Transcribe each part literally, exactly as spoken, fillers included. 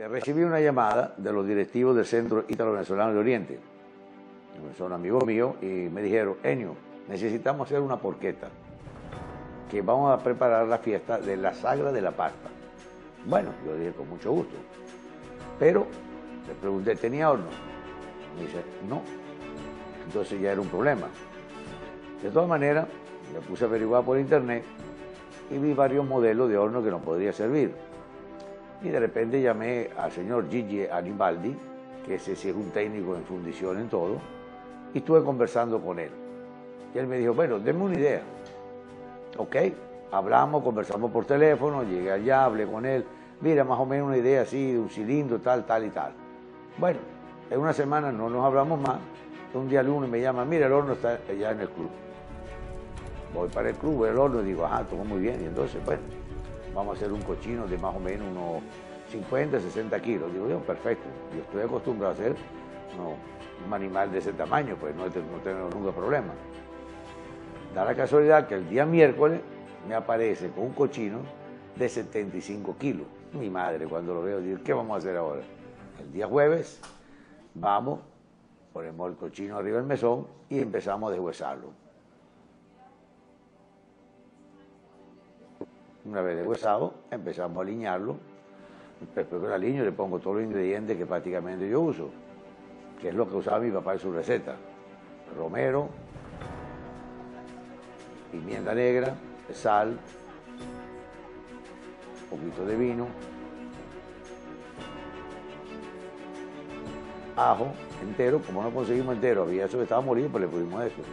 recibí una llamada de los directivos del Centro Ítalo-Venezolano de Oriente. Son amigos míos y me dijeron: Enio, necesitamos hacer una porqueta, que vamos a preparar la fiesta de la Sagra de la Pasta. Bueno, yo dije con mucho gusto, pero le pregunté, ¿tenía horno? Me dice, no. Entonces ya era un problema. De todas maneras, me puse a averiguar por internet y vi varios modelos de horno que nos podría servir. Y de repente llamé al señor Gigi Animaldi, que ese sí es un técnico en fundición en todo, y estuve conversando con él. Y él me dijo, bueno, denme una idea. Ok, hablamos, conversamos por teléfono, llegué allá, hablé con él. Mira, más o menos una idea así, de un cilindro, tal, tal y tal. Bueno, en una semana no nos hablamos más. Un día lunes me llama, mira, el horno está allá en el club. Voy para el club, veo el horno y digo, ajá, todo muy bien. Y entonces, bueno, vamos a hacer un cochino de más o menos unos cincuenta, sesenta kilos. Digo, yo, perfecto. Yo estoy acostumbrado a hacer no, un animal de ese tamaño, pues no, no tengo nunca problema. Da la casualidad que el día miércoles me aparece con un cochino de setenta y cinco kilos. Mi madre, cuando lo veo, digo, ¿qué vamos a hacer ahora? El día jueves, vamos, ponemos el cochino arriba del mesón y empezamos a deshuesarlo. Una vez deshuesado, empezamos a aliñarlo. Después que lo aliño, le pongo todos los ingredientes que prácticamente yo uso, que es lo que usaba mi papá en su receta. Romero, pimienta negra, sal, un poquito de vino, ajo entero. Como no conseguimos entero, había eso que estaba molido, pues le pusimos eso.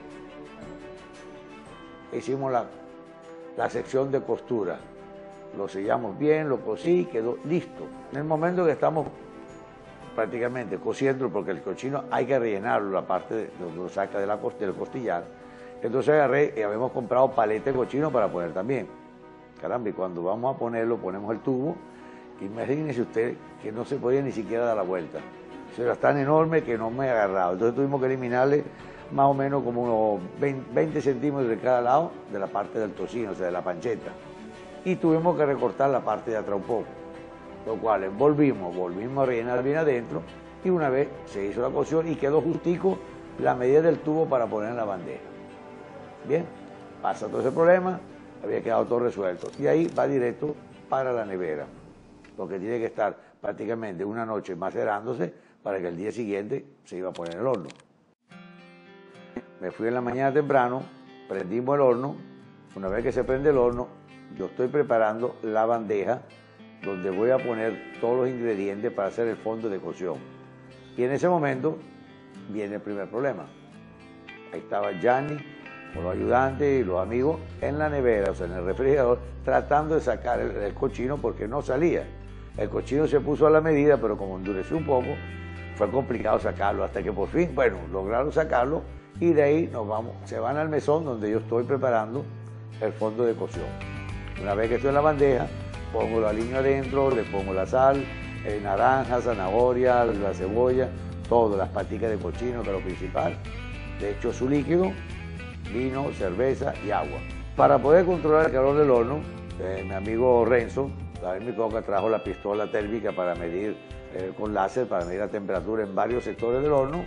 Hicimos la, la sección de costura, lo sellamos bien, lo cosí, quedó listo. En el momento que estamos prácticamente cociendo, porque el cochino hay que rellenarlo, la parte de, donde lo saca de la, del costillar. Entonces agarré y habíamos comprado paleta de cochino para poner también. Caramba, y cuando vamos a ponerlo, ponemos el tubo. Imagínense usted que no se podía ni siquiera dar la vuelta. Eso era tan enorme que no me agarraba. Entonces tuvimos que eliminarle más o menos como unos veinte centímetros de cada lado de la parte del tocino, o sea, de la pancheta. Y tuvimos que recortar la parte de atrás un poco. Lo cual volvimos, volvimos a rellenar bien adentro y una vez se hizo la cocción y quedó justico la medida del tubo para poner en la bandeja. Bien, pasa todo ese problema, había quedado todo resuelto. Y ahí va directo para la nevera, porque tiene que estar prácticamente una noche macerándose para que el día siguiente se iba a poner en el horno. Me fui en la mañana temprano, prendimos el horno. Una vez que se prende el horno, yo estoy preparando la bandeja donde voy a poner todos los ingredientes para hacer el fondo de cocción. Y en ese momento viene el primer problema. Ahí estaba Gianni con los ayudantes y los amigos en la nevera, o sea, en el refrigerador, tratando de sacar el, el cochino porque no salía. El cochino se puso a la medida, pero como endureció un poco, fue complicado sacarlo, hasta que por fin, bueno, lograron sacarlo y de ahí nos vamos, se van al mesón donde yo estoy preparando el fondo de cocción. Una vez que estoy en la bandeja, pongo la aliño adentro, le pongo la sal, eh, naranja, zanahoria, la cebolla, todo, las paticas de cochino, que es lo principal. Le echo su líquido, vino, cerveza y agua. Para poder controlar el calor del horno, eh, mi amigo Renzo, David Micoca, trajo la pistola térmica para medir eh, con láser, para medir la temperatura en varios sectores del horno.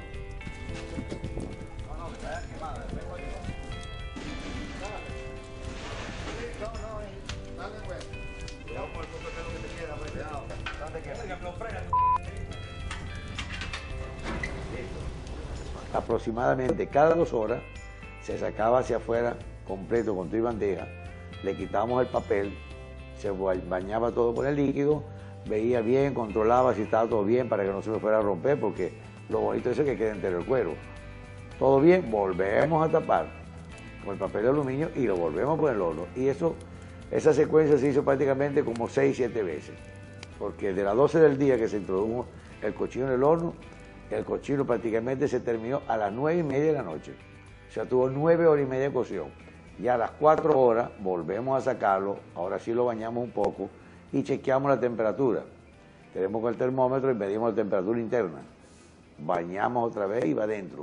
Aproximadamente cada dos horas se sacaba hacia afuera completo con tu bandeja, le quitábamos el papel, se bañaba todo con el líquido, veía bien, controlaba si estaba todo bien para que no se me fuera a romper, porque lo bonito es que quede entero el cuero. Todo bien, volvemos a tapar con el papel de aluminio y lo volvemos a poner en el horno. Y eso, esa secuencia se hizo prácticamente como seis, siete veces, porque de las doce del día que se introdujo el cochino en el horno, el cochino prácticamente se terminó a las nueve y media de la noche. O sea, tuvo nueve horas y media de cocción. Ya a las cuatro horas volvemos a sacarlo, ahora sí lo bañamos un poco y chequeamos la temperatura. Tenemos con el termómetro y medimos la temperatura interna. Bañamos otra vez y va adentro.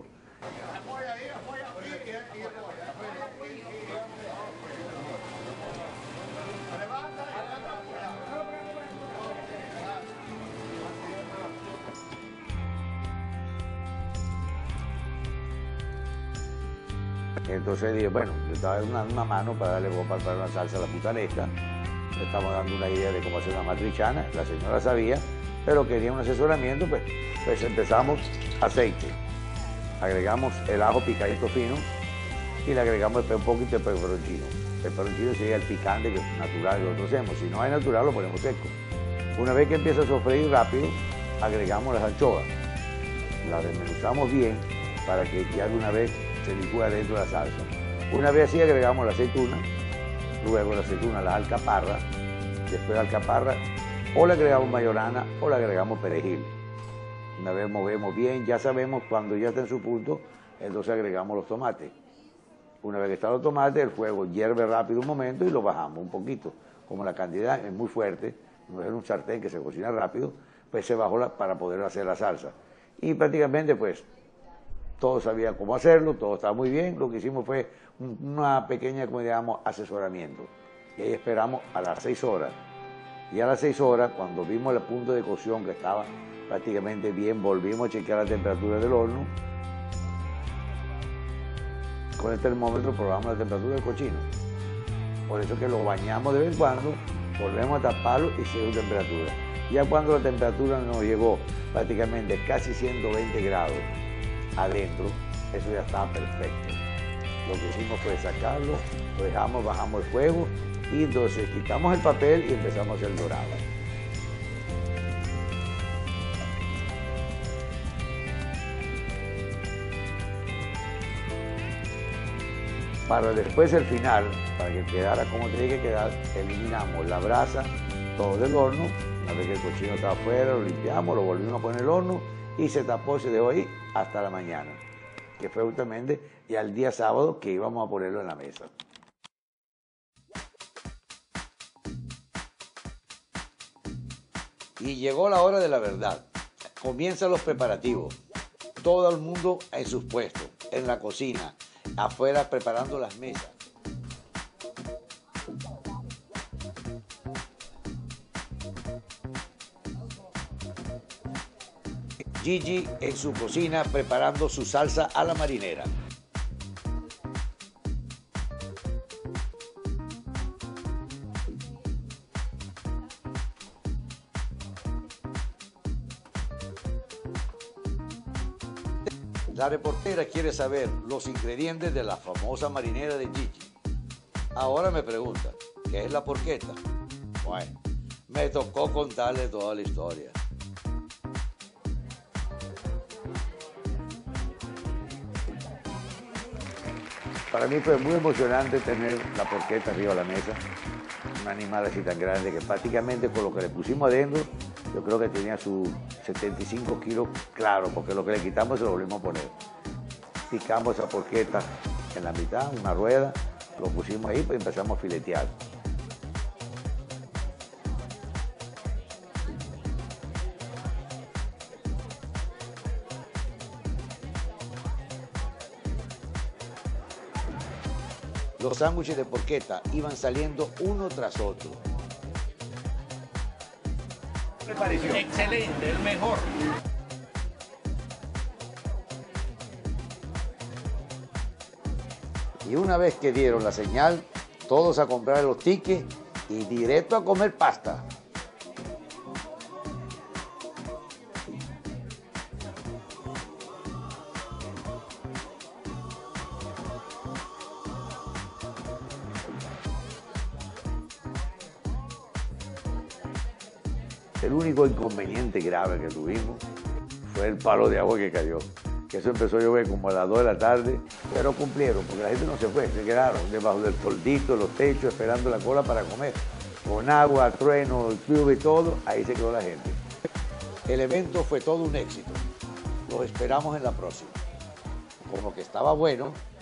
Entonces dije, bueno, yo estaba dando una, una mano para darle para preparar una salsa a la putanesca. Le estamos dando una idea de cómo hacer una matriciana, la señora sabía, pero quería un asesoramiento, pues, pues empezamos aceite. Agregamos el ajo picadito fino y le agregamos un poquito de peperoncino. El peperoncino sería el picante que es natural que nosotros hacemos. Si no hay natural, lo ponemos seco. Una vez que empieza a sofreír rápido, agregamos las anchoas. Las desmenuzamos bien para que ya de una vez se licúe dentro de la salsa. Una vez así agregamos la aceituna, luego la aceituna, las alcaparras, después de la alcaparra o le agregamos mayorana o le agregamos perejil. Una vez movemos bien, ya sabemos cuando ya está en su punto, entonces agregamos los tomates. Una vez que están los tomates, el fuego hierve rápido un momento y lo bajamos un poquito. Como la cantidad es muy fuerte, no es un sartén que se cocina rápido, pues se bajó la, para poder hacer la salsa. Y prácticamente pues todos sabían cómo hacerlo, todo estaba muy bien. Lo que hicimos fue una pequeña, como digamos, asesoramiento. Y ahí esperamos a las seis horas. Y a las seis horas, cuando vimos el punto de cocción que estaba prácticamente bien, volvimos a chequear la temperatura del horno. Con el termómetro probamos la temperatura del cochino. Por eso que lo bañamos de vez en cuando, volvemos a taparlo y sigue su temperatura. Ya cuando la temperatura nos llegó prácticamente casi ciento veinte grados adentro, eso ya estaba perfecto. Lo que hicimos fue sacarlo, lo dejamos, bajamos el fuego y entonces quitamos el papel y empezamos a hacer el dorado. Para después el final, para que quedara como tenía que quedar, eliminamos la brasa, todo del horno. Una vez que el cochino estaba afuera, lo limpiamos, lo volvimos a poner en el horno y se tapó, se dejó ahí hasta la mañana, que fue justamente ya el día sábado que íbamos a ponerlo en la mesa. Y llegó la hora de la verdad. Comienzan los preparativos. Todo el mundo en sus puestos, en la cocina, afuera preparando las mesas. Gigi en su cocina preparando su salsa a la marinera. La reportera quiere saber los ingredientes de la famosa marinera de Gigi. Ahora me pregunta, ¿qué es la porchetta? Bueno, me tocó contarle toda la historia. Para mí fue muy emocionante tener la porchetta arriba de la mesa, un animal así tan grande que prácticamente con lo que le pusimos adentro, yo creo que tenía sus setenta y cinco kilos, claro, porque lo que le quitamos se lo volvimos a poner. Picamos esa porchetta en la mitad, una rueda, lo pusimos ahí, pues empezamos a filetear. Los sándwiches de porchetta iban saliendo uno tras otro. ¿Qué le pareció? Excelente, el mejor. Y una vez que dieron la señal, todos a comprar los tickets y directo a comer pasta. El único inconveniente grave que tuvimos fue el palo de agua que cayó. Que eso empezó a llover como a las dos de la tarde, pero cumplieron, porque la gente no se fue, se quedaron debajo del toldito, los techos, esperando la cola para comer. Con agua, trueno, lluvia y todo, ahí se quedó la gente. El evento fue todo un éxito. Los esperamos en la próxima. Como que estaba bueno,